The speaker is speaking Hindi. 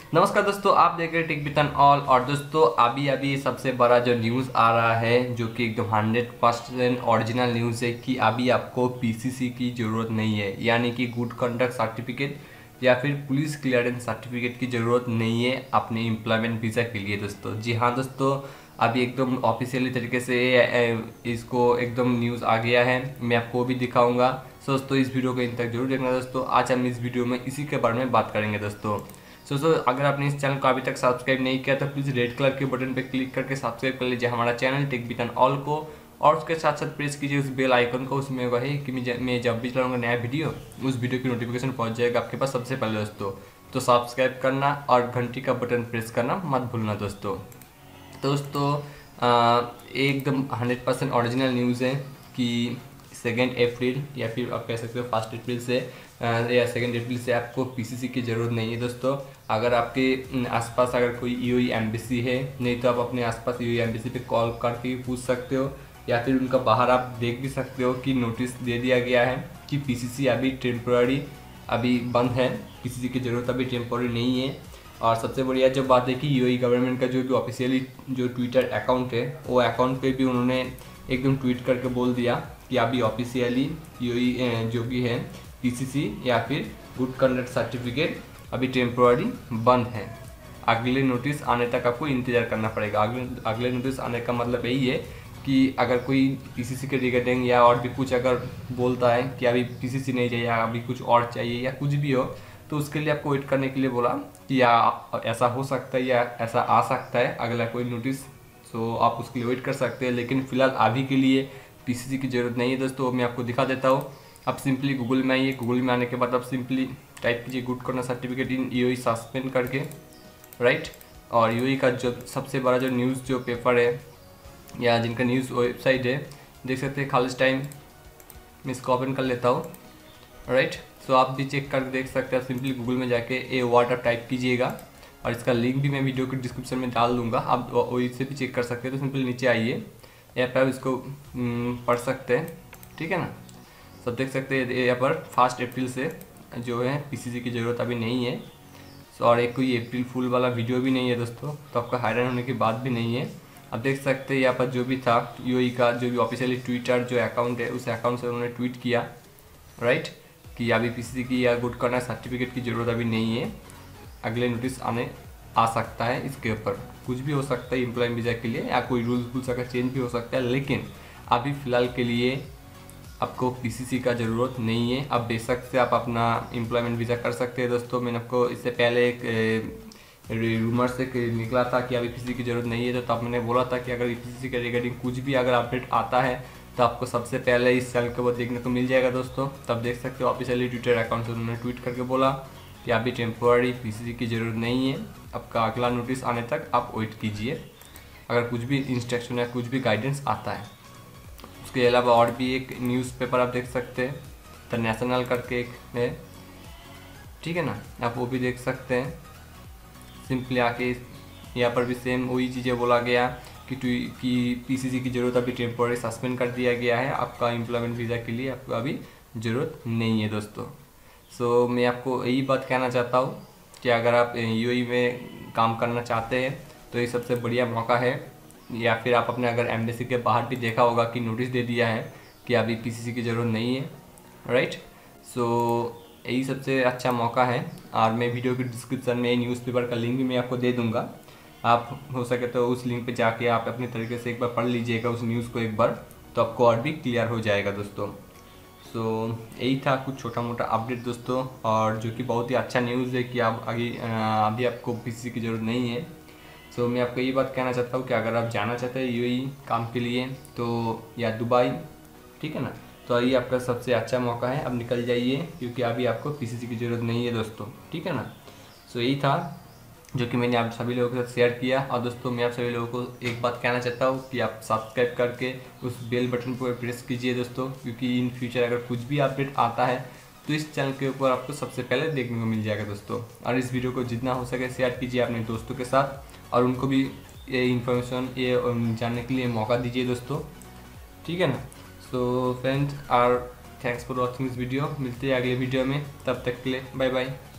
नमस्कार दोस्तों, आप देख रहे हैं टेक बितन ऑल। और दोस्तों अभी सबसे बड़ा जो न्यूज़ आ रहा है जो कि एकदम 100% ओरिजिनल न्यूज़ है कि अभी आपको पीसीसी की ज़रूरत नहीं है, यानी कि गुड कंडक्ट सर्टिफिकेट या फिर पुलिस क्लियरेंस सर्टिफिकेट की ज़रूरत नहीं है अपने एम्प्लॉयमेंट वीज़ा के लिए। दोस्तों जी हाँ दोस्तों, अभी एकदम ऑफिशियली तरीके से इसको एकदम न्यूज़ आ गया है। मैं आपको भी दिखाऊंगा। दोस्तों इस वीडियो को इन तक जरूर देखना। दोस्तों आज हम इस वीडियो में इसी के बारे में बात करेंगे। दोस्तों अगर आपने इस चैनल को अभी तक सब्सक्राइब नहीं किया तो प्लीज़ रेड कलर के बटन पर क्लिक करके सब्सक्राइब कर लीजिए हमारा चैनल टेक बितन ऑल को, और उसके साथ साथ प्रेस कीजिए उस बेल आइकन को। उसमें वही कि मैं जब भी चलाऊंगा नया वीडियो उस वीडियो की नोटिफिकेशन पहुंच जाएगा आपके पास सबसे पहले। दोस्तों तो सब्सक्राइब करना और घंटी का बटन प्रेस करना मत भूलना। दोस्तों एकदम 100% ओरिजिनल न्यूज़ है कि 2 अप्रैल या फिर आप कह सकते हो 1 अप्रैल से या 2 अप्रैल से आपको पीसीसी की ज़रूरत नहीं है। दोस्तों अगर आपके आसपास अगर कोई यूएई एम्बेसी है, नहीं तो आप अपने आसपास यूएई एम्बेसी पे कॉल करके पूछ सकते हो, या फिर उनका बाहर आप देख भी सकते हो कि नोटिस दे दिया गया है कि पीसीसी अभी टेम्पोररी अभी बंद है, पीसीसी की ज़रूरत अभी टेम्पोररी नहीं है। और सबसे बढ़िया जो बात है कि यूएई गवर्नमेंट का जो भी ऑफिशियली जो ट्विटर अकाउंट है वो अकाउंट पे भी उन्होंने एकदम ट्वीट करके बोल दिया कि अभी ऑफिशियली यूएई जो भी है पीसीसी या फिर गुड कंडक्ट सर्टिफिकेट अभी टेम्पोररी बंद है। अगले नोटिस आने तक आपको इंतज़ार करना पड़ेगा। अगले नोटिस आने का मतलब यही है कि अगर कोई पीसीसी के रिगार्डिंग या और भी कुछ अगर बोलता है कि अभी पीसीसी नहीं चाहिए या अभी कुछ और चाहिए या कुछ भी हो, तो उसके लिए आपको वेट करने के लिए बोला कि या ऐसा हो सकता है या ऐसा आ सकता है अगला कोई नोटिस। सो आप उसके लिए वेट कर सकते हैं, लेकिन फिलहाल अभी के लिए पीसीसी की ज़रूरत नहीं है। दोस्तों मैं आपको दिखा देता हूँ। आप सिंपली गूगल में आइए, गूगल में आने के बाद आप सिंपली टाइप कीजिए good conduct certificate in UAE suspend करके, राइट। और यूएई का जो सबसे बड़ा जो न्यूज़ जो पेपर है या जिनका न्यूज़ वेबसाइट है, देख सकते हैं खालिस टाइम मैं इसको ओपन कर लेता हूँ, राइट। सो आप भी चेक कर देख सकते हैं। सिंपली गूगल में जाके ए वर्ड आप टाइप कीजिएगा, और इसका लिंक भी मैं वीडियो के डिस्क्रिप्शन में डाल दूंगा, आप वही से भी चेक कर सकते हैं। तो सिंपली नीचे आइए, यहाँ पर आप इसको पढ़ सकते हैं, ठीक है ना। सब देख सकते हैं यहाँ पर 1 अप्रैल से जो है पीसीसी की ज़रूरत अभी नहीं है। और एक कोई अप्रैल फुल वाला वीडियो भी नहीं है दोस्तों, तो आपका हैरान होने की बात भी नहीं है। आप देख सकते हैं यहाँ पर जो भी था यूएई का जो भी ऑफिशियली ट्विटर जो अकाउंट है उस अकाउंट से उन्होंने ट्वीट किया, राइट, कि अभी पीसीसी की या गुड कंडक्ट सर्टिफिकेट की ज़रूरत अभी नहीं है। अगले नोटिस आ सकता है, इसके ऊपर कुछ भी हो सकता है एम्प्लॉयमेंट वीज़ा के लिए, या कोई रूल्स का चेंज भी हो सकता है, लेकिन अभी फ़िलहाल के लिए आपको पीसीसी का ज़रूरत नहीं है। अब बेशक से आप अपना एम्प्लॉयमेंट वीज़ा कर सकते हैं। दोस्तों मैंने आपको इससे पहले एक रूमर से निकला था कि अभी पीसीसी की ज़रूरत नहीं है, तो तब मैंने बोला था कि अगर पीसीसी के रिगार्डिंग कुछ भी अगर अपडेट आता है तो आपको सबसे पहले इस चैनल के बाद देखने को मिल जाएगा। दोस्तों तब देख सकते हो ऑफिशियली ट्विटर अकाउंट से उन्होंने ट्वीट करके बोला कि अभी टेम्पोररी पीसीसी की ज़रूरत नहीं है, आपका अगला नोटिस आने तक आप वेट कीजिए अगर कुछ भी इंस्ट्रक्शन या कुछ भी गाइडेंस आता है। उसके अलावा और भी एक न्यूज़पेपर आप देख सकते हैं, द नेशनल करके एक है, ठीक है ना, आप वो भी देख सकते हैं। सिंपली आके यहाँ पर भी सेम वही चीज़ें बोला गया कि पीसीसी की ज़रूरत अभी टेम्पोररी सस्पेंड कर दिया गया है, आपका एम्प्लॉयमेंट वीज़ा के लिए आपको अभी ज़रूरत नहीं है। दोस्तों सो मैं आपको यही बात कहना चाहता हूँ कि अगर आप यूएई में काम करना चाहते हैं तो ये सबसे बढ़िया मौका है। या फिर आप अपने अगर एम्बेसी के बाहर भी देखा होगा कि नोटिस दे दिया है कि अभी पीसीसी की ज़रूरत नहीं है, राइट। सो यही सबसे अच्छा मौका है। और मैं वीडियो के डिस्क्रिप्शन में न्यूज़पेपर का लिंक भी मैं आपको दे दूंगा, आप हो सके तो उस लिंक पे जाके आप अपने तरीके से एक बार पढ़ लीजिएगा उस न्यूज़ को एक बार, तो आपको और भी क्लियर हो जाएगा। दोस्तों सो यही था कुछ छोटा मोटा अपडेट दोस्तों, और जो कि बहुत ही अच्छा न्यूज़ है कि आप अभी आपको पीसीसी की ज़रूरत नहीं है। सो मैं आपको ये बात कहना चाहता हूँ कि अगर आप जाना चाहते हैं यूएई काम के लिए तो या दुबई, ठीक है ना, तो ये आपका सबसे अच्छा मौका है, अब निकल जाइए क्योंकि अभी आपको पीसीसी की ज़रूरत नहीं है दोस्तों, ठीक है ना। सो यही था जो कि मैंने आप सभी लोगों के साथ शेयर किया। और दोस्तों मैं आप सभी लोगों को एक बात कहना चाहता हूँ कि आप सब्सक्राइब करके उस बेल बटन पर प्रेस कीजिए दोस्तों, क्योंकि इन फ्यूचर अगर कुछ भी अपडेट आता है तो इस चैनल के ऊपर आपको सबसे पहले देखने को मिल जाएगा दोस्तों। और इस वीडियो को जितना हो सके शेयर कीजिए अपने दोस्तों के साथ, और उनको भी ये इन्फॉर्मेशन ये जानने के लिए मौका दीजिए दोस्तों, ठीक है ना। So friends thanks for watching this video. मिलते हैं अगले वीडियो में, तब तक के लिए बाय बाय।